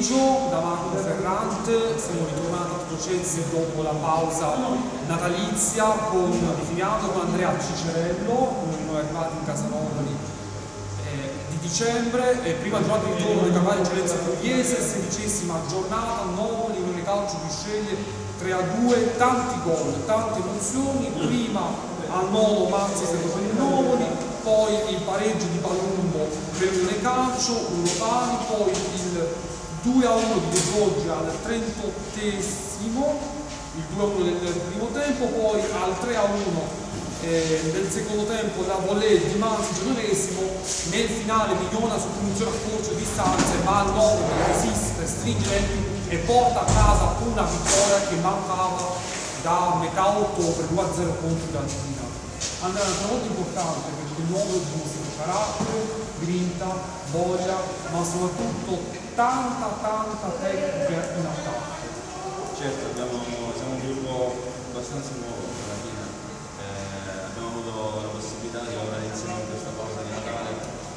pomeriggio da Marco Ferrante, siamo ritornati a Processi dopo la pausa natalizia rifiniamo con Andrea Cicerello, noi arrivati in Casanova di dicembre, prima giornata di ritorno dei cavalli Eccellenza Pugliese, 16ª giornata, Novoli, Unione Calcio Bisceglie 3-2, tanti gol, tante emozioni, prima al 9 marzo per il Novoli, poi il pareggio di Palumbo per l'Unione Calcio, un Pani, poi il 2-1 di De Giorgia al 38esimo, il 2-1 del primo tempo, poi al 3-1 del secondo tempo la volée di Manzi giornalesimo, nel finale Mignona su punizione a corto distanze, ma al 9 resiste, stringe i denti e porta a casa una vittoria che mancava da metà ottobre, 2-0 contro l'Argentina. Andrea, una volta importante perché il nuovo dimostra carattere, grinta, voglia, ma soprattutto tanta tecnica in attacco. Certo, siamo un gruppo abbastanza nuovo alla fine, abbiamo avuto la possibilità di lavorare insieme in questa pausa di Natale,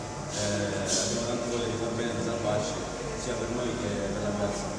abbiamo tanta voglia di far bene, di salvarci, sia per noi che per la piazza.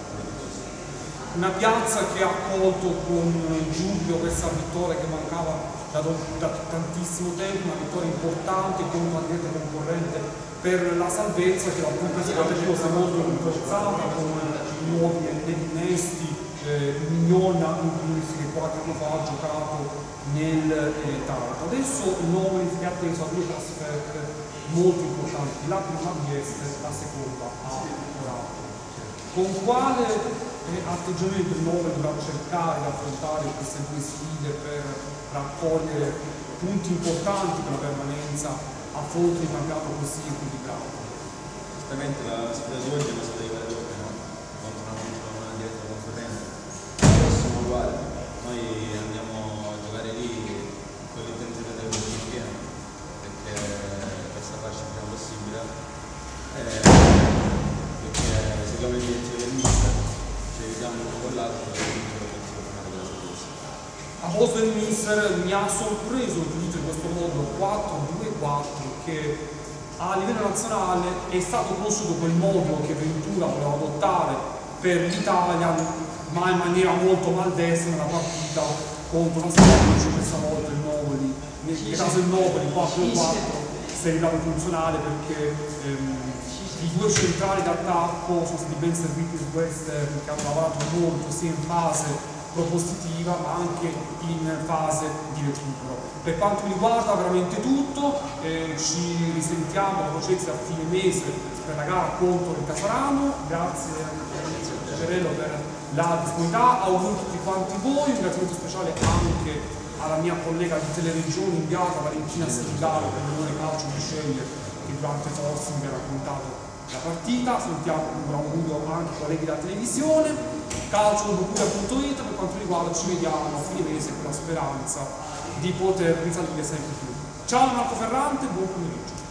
Una piazza che ha accolto con giubilo questa vittoria che mancava da tantissimo tempo, una vittoria importante contro una diretta concorrente per la salvezza, che dal punto di vista sia molto rinforzata con nuovi innesti, Mignona, che qualche anno fa ha giocato nel Taranto. Adesso il nuovo che ha atteso a 2 trasferte molto importanti, la prima a Vieste, la seconda a Corato. Con quale atteggiamento il nuovo dovrà cercare di affrontare queste due sfide per raccogliere punti importanti per la permanenza a fronte di un campionato così equilibrato? Giustamente la sfida di oggi è una sfida di vera doppia, no? Contro una diretta concorrente. Prossimo uguale, noi andiamo a giocare lì con l'intento del bustino pieno, perché per salvarci il prima possibile, perché seguiamo l'obiettivo del mister, ci aiutiamo uno con l'altro e l'obiettivo finale della salvezza. A posto del mister mi ha sorpreso l'utilizzo di questo modulo 4-2-4 che a livello nazionale è stato conosciuto quel modulo che Ventura voleva adottare per l'Italia, ma in maniera molto maldestra nella partita contro la Spagna. Questa volta il Novoli, nel caso il Novoli 4-4 si è rivelato funzionale perché i due centrali d'attacco sono stati ben serviti su Western, che hanno lavorato molto sia in fase propositiva ma anche in fase di recupero. Per quanto mi riguarda veramente tutto, ci risentiamo a Processi a fine mese per la gara contro il Casarano. Grazie a Cicerello per la disponibilità, auguro a tutti quanti voi, un ringraziamento speciale anche alla mia collega di Teleregione inviata Valentina Stilaro per l'Unione Calcio Bisceglie, che durante Forcing vi ha raccontato la partita. Salutiamo un augurio anche ai colleghi della televisione. Calciolocura.it, per quanto riguarda ci vediamo a fine mese con la speranza di poter risalire sempre più. Ciao Marco Ferrante, buon pomeriggio.